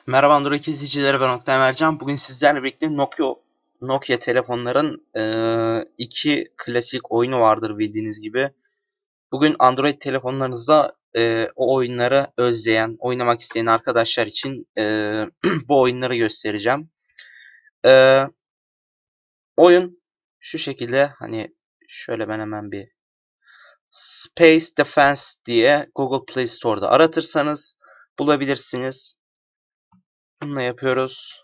Merhaba Android izleyicileri, ben Oktay Mercan. Bugün sizlerle birlikte Nokia telefonların iki klasik oyunu vardır bildiğiniz gibi. Bugün Android telefonlarınızda o oyunları özleyen, oynamak isteyen arkadaşlar için bu oyunları göstereceğim. E, Oyun şu şekilde, hani şöyle ben hemen bir Space Defense diye Google Play Store'da aratırsanız bulabilirsiniz. Bununla yapıyoruz.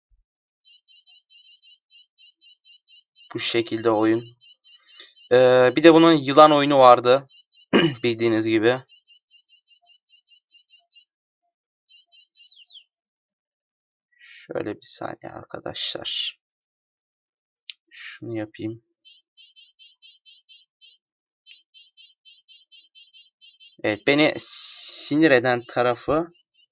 Bu şekilde oyun. Bir de bunun yılan oyunu vardı. Bildiğiniz gibi. Şöyle bir saniye arkadaşlar. Şunu yapayım. Evet, beni sinir eden tarafı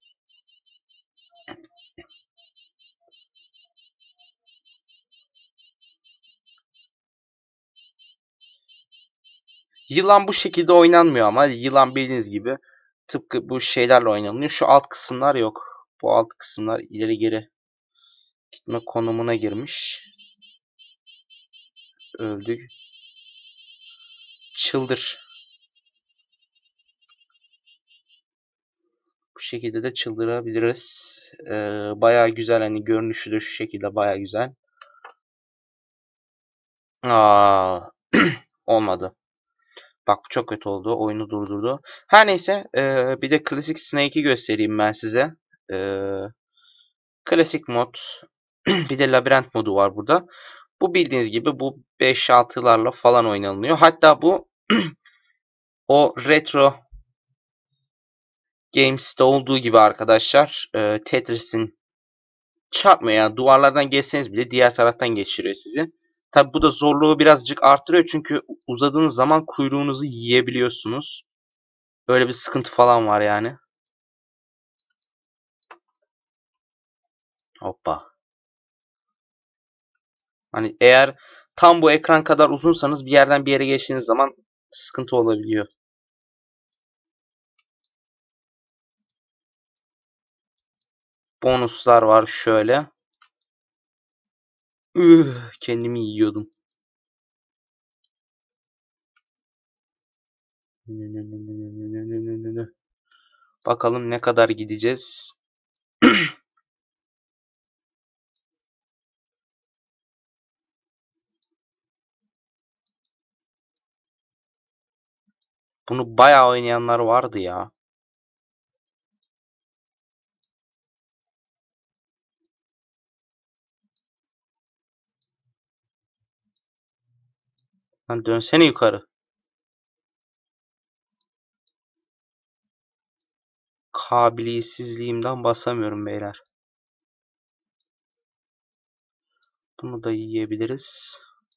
yılan bu şekilde oynanmıyor, ama yılan bildiğiniz gibi tıpkı bu şeylerle oynanıyor. Şu alt kısımlar yok. Bu alt kısımlar ileri geri gitme konumuna girmiş. Öldük. Çıldır. Bu şekilde de çıldırabiliriz. Bayağı güzel, hani görünüşü de şu şekilde bayağı güzel. Aa, olmadı. Bak, bu çok kötü oldu. Oyunu durdurdu. Her neyse. Bir de klasik Snake'i göstereyim ben size. Klasik mod. Bir de labirent modu var burada. Bu bildiğiniz gibi bu 5-6'larla falan oynanılıyor. Hatta bu o retro games'te olduğu gibi arkadaşlar. Tetris'in çarpmıyor, yani duvarlardan geçseniz bile diğer taraftan geçiriyor sizi. Tabi bu da zorluğu birazcık artırıyor, çünkü uzadığınız zaman kuyruğunuzu yiyebiliyorsunuz. Böyle bir sıkıntı falan var yani. Hoppa. Hani eğer tam bu ekran kadar uzunsanız bir yerden bir yere geçtiğiniz zaman sıkıntı olabiliyor. Bonuslar var şöyle. Kendimi yiyordum. Bakalım ne kadar gideceğiz. Bunu bayağı oynayanlar vardı ya. Lan dönsene yukarı. Kabiliyetsizliğimden basamıyorum beyler. Bunu da yiyebiliriz.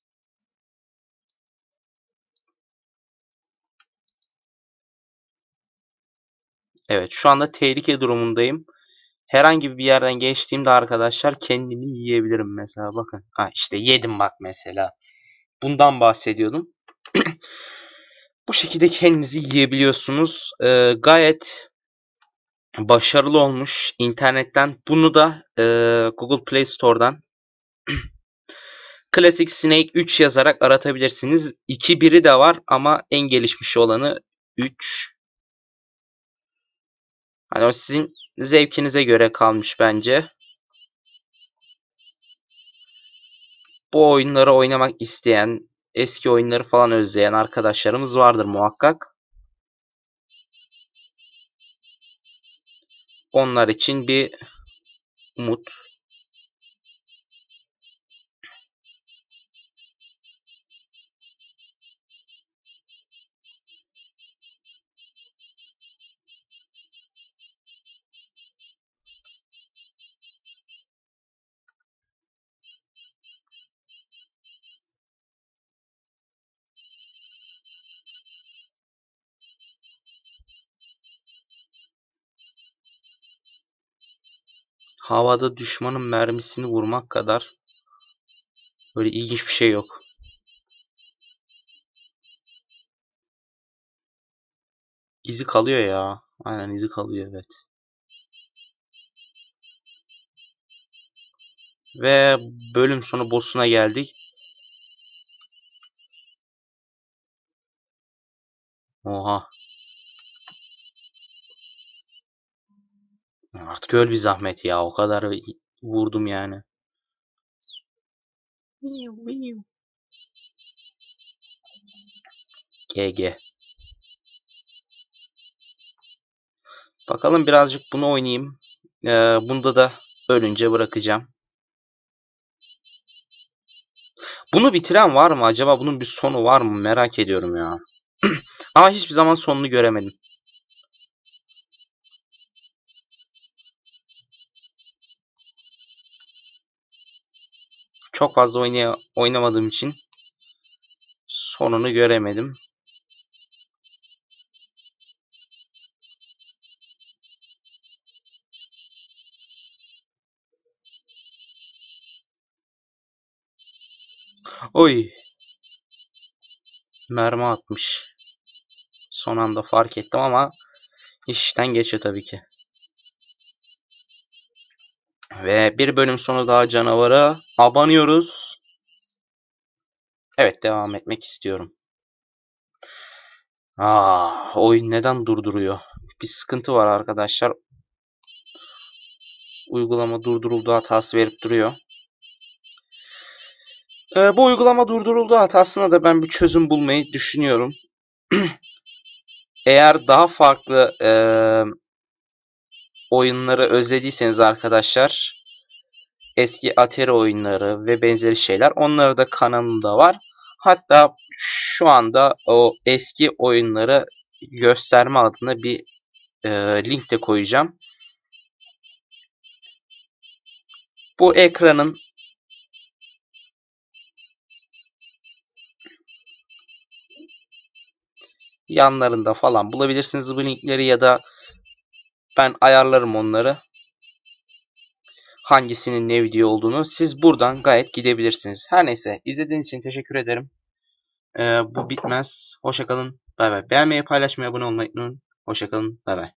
Evet, şu anda tehlike durumundayım. Herhangi bir yerden geçtiğimde arkadaşlar kendimi yiyebilirim mesela, bakın. Ha, işte yedim bak mesela. Bundan bahsediyordum. Bu şekilde kendinizi yiyebiliyorsunuz. Gayet başarılı olmuş internetten. Bunu da Google Play Store'dan Classic Snake 3 yazarak aratabilirsiniz. 2.1'i de var ama en gelişmiş olanı 3. Hani o sizin zevkinize göre kalmış bence. Bu oyunları oynamak isteyen, eski oyunları falan özleyen arkadaşlarımız vardır muhakkak. Onlar için bir umut. Havada düşmanın mermisini vurmak kadar böyle ilginç bir şey yok. İzi kalıyor ya. Aynen, izi kalıyor, evet. Ve bölüm sonu boss'una geldik. Oha. Artık öl bir zahmet ya. O kadar vurdum yani. GG. Bakalım birazcık bunu oynayayım. Bunda da ölünce bırakacağım. Bunu bitiren var mı? Acaba bunun bir sonu var mı? Merak ediyorum ya. Ama hiçbir zaman sonunu göremedim. Çok fazla oynamadığım için sonunu göremedim. Oy. Mermi atmış. Son anda fark ettim ama işten geçiyor tabii ki. Ve bir bölüm sonu daha canavara abanıyoruz. Evet, devam etmek istiyorum. Oyun neden durduruyor? Bir sıkıntı var arkadaşlar. Uygulama durduruldu hatası verip duruyor. Bu uygulama durduruldu hatasına da ben bir çözüm bulmayı düşünüyorum. Eğer daha farklı oyunları özlediyseniz arkadaşlar, eski Atari oyunları ve benzeri şeyler, onları da kanalımda var. Hatta şu anda o eski oyunları gösterme adına bir link de koyacağım. Bu ekranın yanlarında falan bulabilirsiniz bu linkleri ya da ben ayarlarım onları. Hangisinin ne video olduğunu siz buradan gayet gidebilirsiniz. Her neyse, izlediğiniz için teşekkür ederim. Bu bitmez. Hoşça kalın. Bay bay. Beğenmeyi, paylaşmayı, abone olmayı unutmayın. Hoşça kalın. Bay bay.